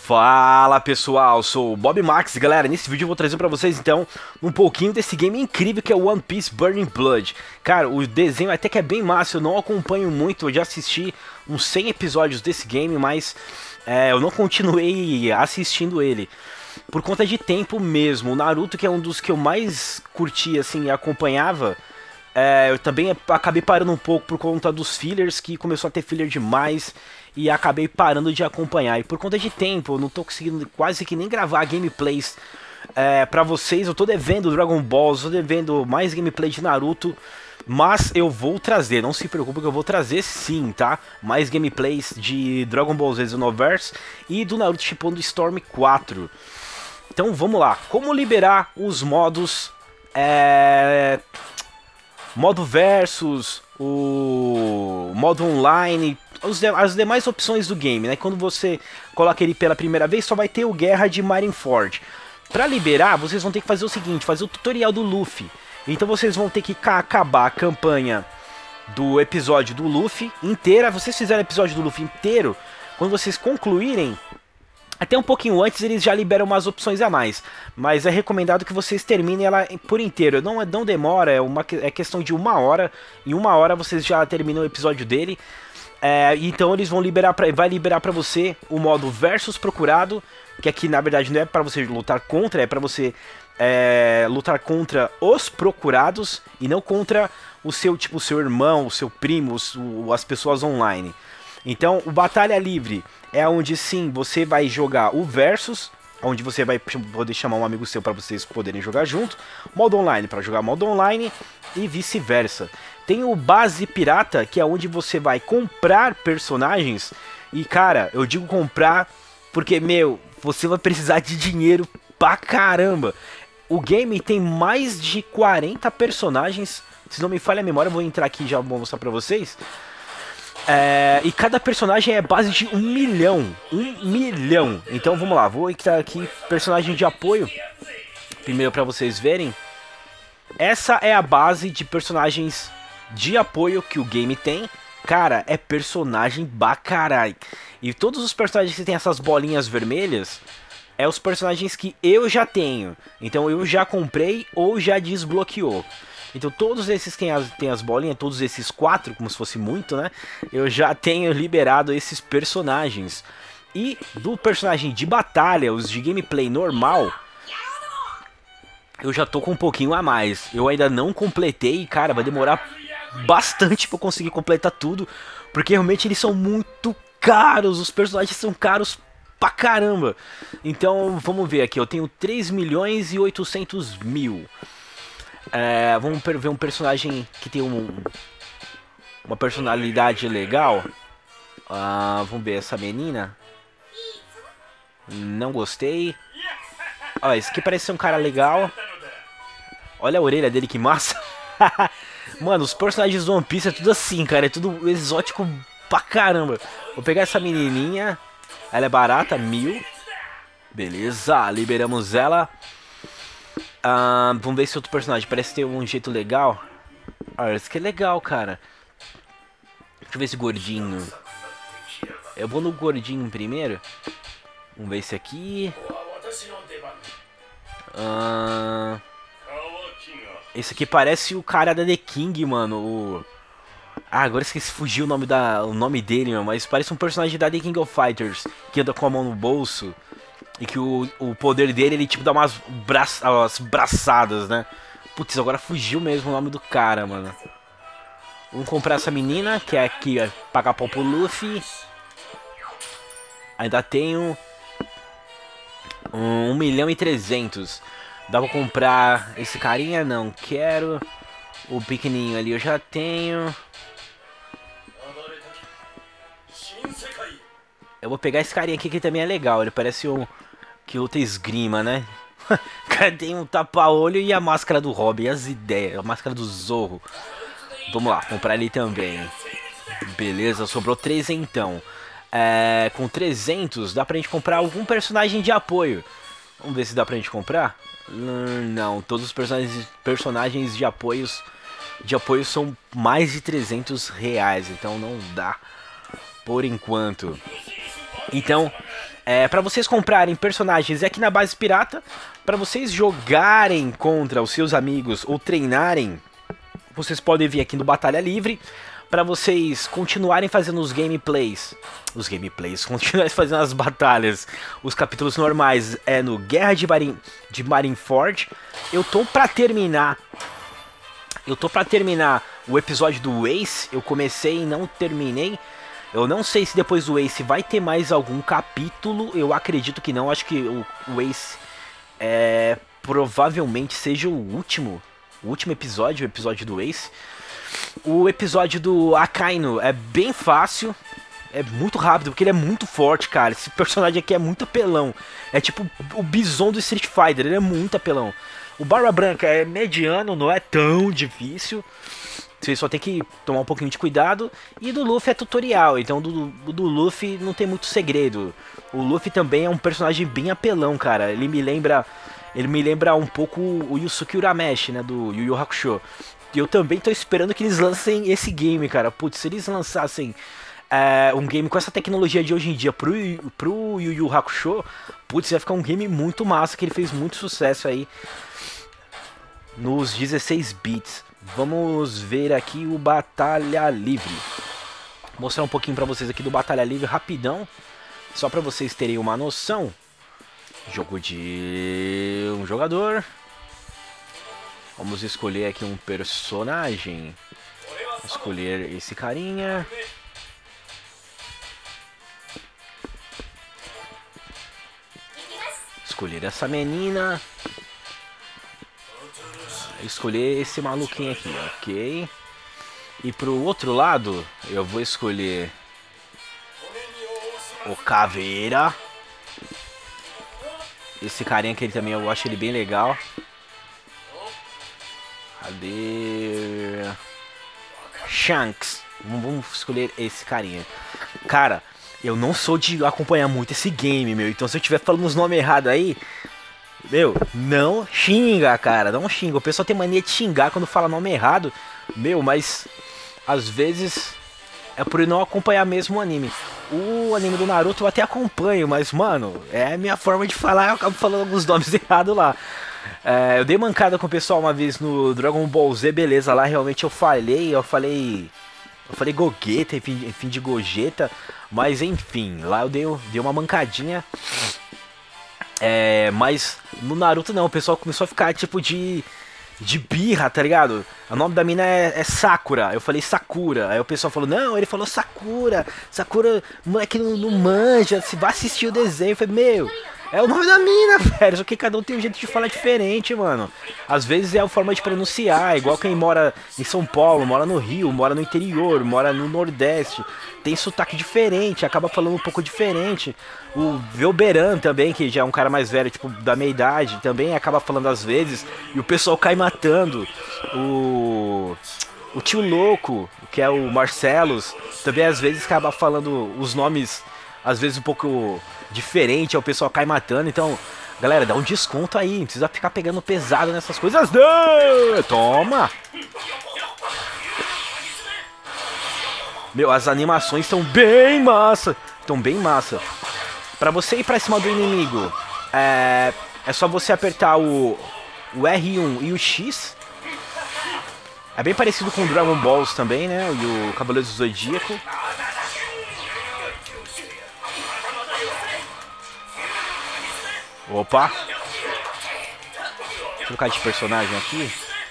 Fala pessoal, sou o Bob Max, galera. Nesse vídeo eu vou trazer pra vocês então um pouquinho desse game incrível que é o One Piece Burning Blood. Cara, o desenho até que é bem massa, eu não acompanho muito, eu já assisti uns 100 episódios desse game, mas eu não continuei assistindo ele por conta de tempo mesmo. O Naruto, que é um dos que eu mais curti assim e acompanhava, eu também acabei parando um pouco por conta dos fillers, que começou a ter filler demais e acabei parando de acompanhar. E por conta de tempo, eu não tô conseguindo quase que nem gravar gameplays pra vocês. Eu tô devendo Dragon Ball, tô devendo mais gameplay de Naruto, mas eu vou trazer, não se preocupe que eu vou trazer sim, tá? Mais gameplays de Dragon Ball Z Xenoverse e do Naruto Shippuden Storm 4. Então vamos lá, como liberar os modos... modo versus, o modo online, as demais opções do game, né? Quando você coloca ele pela primeira vez, só vai ter o Guerra de Marineford. Para liberar, vocês vão ter que fazer o seguinte, fazer o tutorial do Luffy. Então vocês vão ter que acabar a campanha do episódio do Luffy inteira. Vocês fizeram o episódio do Luffy inteiro, quando vocês concluírem, até um pouquinho antes eles já liberam umas opções a mais, mas é recomendado que vocês terminem ela por inteiro. Não demora, é questão de 1 hora. Em 1 hora vocês já terminam o episódio dele. Então eles vão liberar vai liberar pra você o modo versus procurado, que aqui na verdade não é pra você lutar contra, é pra você lutar contra os procurados e não contra o seu irmão, o seu primo, as pessoas online. Então, o Batalha Livre é onde sim você vai jogar o Versus, onde você vai poder chamar um amigo seu para vocês poderem jogar junto. Modo Online para jogar modo online e vice-versa. Tem o Base Pirata, que é onde você vai comprar personagens. E cara, eu digo comprar porque, você vai precisar de dinheiro pra caramba. O game tem mais de 40 personagens, se não me falha a memória, eu vou entrar aqui e já vou mostrar pra vocês. E cada personagem é base de 1 milhão. 1 milhão. Então vamos lá, vou entrar aqui, personagem de apoio. Primeiro pra vocês verem. Essa é a base de personagens de apoio que o game tem. Cara, é personagem bacarai. E todos os personagens que tem essas bolinhas vermelhas os personagens que eu já tenho. Então eu já comprei ou já desbloqueou. Então todos esses que tem as bolinhas, todos esses 4, como se fosse muito, né? Eu já tenho liberado esses personagens. E do personagem de batalha, os de gameplay normal, eu já tô com um pouquinho a mais. Eu ainda não completei, cara, vai demorar bastante pra eu conseguir completar tudo, porque realmente eles são muito caros, os personagens são caros pra caramba. Então vamos ver aqui, eu tenho 3.800.000. Vamos ver um personagem que tem uma personalidade legal. Vamos ver essa menina. Não gostei. Olha, esse aqui parece ser um cara legal. Olha a orelha dele, que massa. Mano, os personagens do One Piece é tudo assim, cara. É tudo exótico pra caramba. Vou pegar essa menininha. Ela é barata, 1.000. Beleza, liberamos ela. Vamos ver se outro personagem parece ter um jeito legal. Esse aqui é legal, cara. Deixa eu ver esse gordinho. Eu vou no gordinho primeiro. Vamos ver esse aqui. Esse aqui parece o cara da The King, mano. Agora esqueci, fugiu o nome dele, mano. Mas parece um personagem da The King of Fighters, que anda com a mão no bolso. E que o poder dele, ele tipo dá umas braçadas, né? Putz, agora fugiu mesmo o nome do cara, mano. Vamos comprar essa menina, que é aqui, pagar pau pro Luffy. Ainda tenho 1.300.000. Dá pra comprar esse carinha? Não quero. O pequenininho ali eu já tenho. Eu vou pegar esse carinha aqui que também é legal. Ele parece que luta esgrima, né? O cara tem um tapa-olho e a máscara do Robin. As ideias. A máscara do Zorro. Vamos lá, comprar ele também. Beleza, sobrou 3 então. Com 300 dá pra gente comprar algum personagem de apoio. Vamos ver se dá pra gente comprar. Não, todos os personagens de apoio são mais de 300 reais. Então não dá por enquanto. Então, Para vocês comprarem personagens aqui na base pirata, para vocês jogarem contra os seus amigos ou treinarem, vocês podem vir aqui no Batalha Livre. Para vocês continuarem fazendo os gameplays, continuarem fazendo as batalhas, os capítulos normais é no Guerra de Marineford. Eu tô pra terminar o episódio do Ace. Eu comecei e não terminei. Eu não sei se depois do Ace vai ter mais algum capítulo. Eu acredito que não. Acho que o Ace provavelmente seja o último episódio, o episódio do Ace. O episódio do Akainu é bem fácil, é muito rápido, porque ele é muito forte, cara. Esse personagem aqui é muito apelão. É tipo o Bison do Street Fighter, ele é muito apelão. O Barba Branca é mediano, não é tão difícil. Você só tem que tomar um pouquinho de cuidado. E do Luffy é tutorial, então do Luffy não tem muito segredo. O Luffy também é um personagem bem apelão, cara. Ele me lembra um pouco o Yusuke Urameshi, né, do Yu Yu Hakusho. E eu também tô esperando que eles lancem esse game, cara. Putz, se eles lançassem um game com essa tecnologia de hoje em dia pro Yu Yu Hakusho, putz, ia ficar um game muito massa, que ele fez muito sucesso aí nos 16 bits. Vamos ver aqui o Batalha Livre. Vou mostrar um pouquinho pra vocês aqui do Batalha Livre rapidão, só pra vocês terem uma noção. Jogo de um jogador. Vamos escolher aqui um personagem. Vou escolher esse carinha. Escolher essa menina. Escolher esse maluquinho aqui, ok. E pro outro lado, eu vou escolher o Caveira. Esse carinha que ele também, eu acho ele bem legal. Cadê? Shanks. Vamos escolher esse carinha. Cara, eu não sou de acompanhar muito esse game, meu. Então se eu estiver falando os nomes errados aí, meu, não xinga, cara. Não xinga. O pessoal tem mania de xingar quando fala nome errado. Meu, mas às vezes é por não acompanhar mesmo o anime. O anime do Naruto eu até acompanho, mas, mano, é a minha forma de falar. Eu acabo falando alguns nomes errados lá. Eu dei mancada com o pessoal uma vez no Dragon Ball Z, beleza, lá realmente eu falei Gogeta, enfim de Gogeta, mas enfim, lá eu dei uma mancadinha. Mas no Naruto não, o pessoal começou a ficar tipo de birra, tá ligado? O nome da mina é Sakura, eu falei Sakura, aí o pessoal falou, não, ele falou Sakura, moleque não manja, se vai assistir o desenho, eu falei, meu... É o nome da mina, velho. Só que cada um tem um jeito de falar diferente, mano. Às vezes é a forma de pronunciar. Igual quem mora em São Paulo, mora no Rio, mora no interior, mora no Nordeste. Tem sotaque diferente, acaba falando um pouco diferente. O Velberan também, que já é um cara mais velho, tipo, da meia idade, também acaba falando às vezes. E o pessoal cai matando. O tio louco, que é o Marcelos, também às vezes acaba falando os nomes, às vezes um pouco... diferente, aí o pessoal cai matando. Então, galera, dá um desconto aí. Não precisa ficar pegando pesado nessas coisas. Não! Toma! Meu, as animações estão bem massa. Estão bem massa. Pra você ir pra cima do inimigo, é só você apertar o R1 e o X. É bem parecido com o Dragon Balls também, né? E o Cavaleiro do Zodíaco. Opa! Vou trocar de personagem aqui.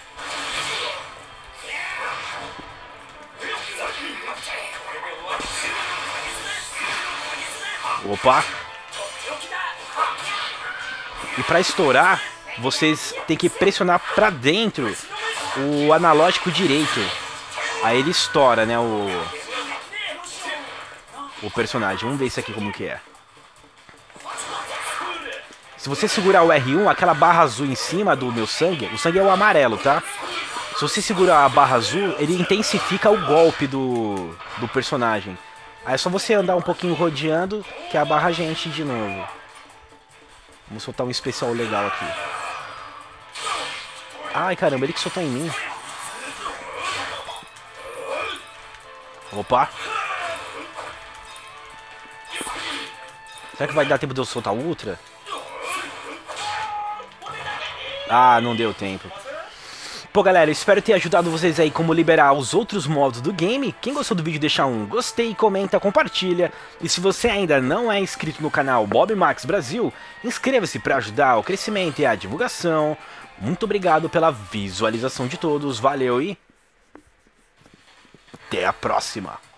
Opa! E pra estourar, vocês tem que pressionar pra dentro o analógico direito. Aí ele estoura, né, o personagem. Vamos ver isso aqui como que é. Se você segurar o R1, aquela barra azul em cima do meu sangue, o sangue é o amarelo, tá? Se você segurar a barra azul, ele intensifica o golpe do personagem. Aí é só você andar um pouquinho rodeando, que a barra já enche de novo. Vamos soltar um especial legal aqui. Ai, caramba, ele que soltou em mim. Opa. Será que vai dar tempo de eu soltar o Ultra? Ah, não deu tempo. Pô, galera, espero ter ajudado vocês aí como liberar os outros modos do game. Quem gostou do vídeo, deixa um gostei, comenta, compartilha. E se você ainda não é inscrito no canal Bob Max Brasil, inscreva-se para ajudar o crescimento e a divulgação. Muito obrigado pela visualização de todos, valeu e até a próxima!